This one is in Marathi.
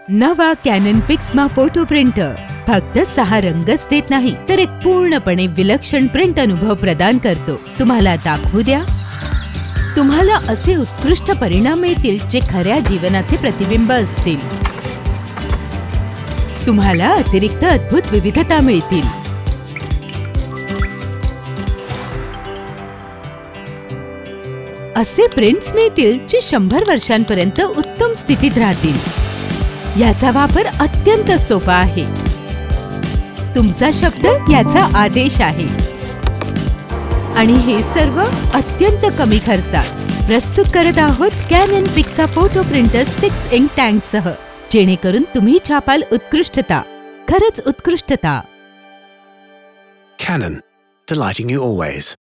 नवा कॅनन पिक्समा फोटो प्रिंटर फक्त 6 रंगच देत नाही तर एक पूर्णपणे विलक्षण प्रिंट अनुभव प्रदान करतो। तुम्हाला दाखवू द्या, तुम्हाला असे उत्कृष्ट परिणाम मिळतील जे खऱ्या जीवनाचे प्रतिबिंब असतील। तुम्हाला अतिरिक्त अद्भुत विविधता मिळतील। असे प्रिंट्स मिळतील जे 100 वर्षांपर्यंत उत्तम स्थितीत राहतील। याचा वापर अत्यंत सोपा आहे। तुमचा शब्द याचा आदेश आहे आणि हे सर्व अत्यंत कमी खर्चात प्रस्तुत करत आहोत Canon Pixma photo printer 6 ink tank सह, जेणेकरून तुम्ही छापाल उत्कृष्टता, खरंच उत्कृष्टता। Canon, delighting you always.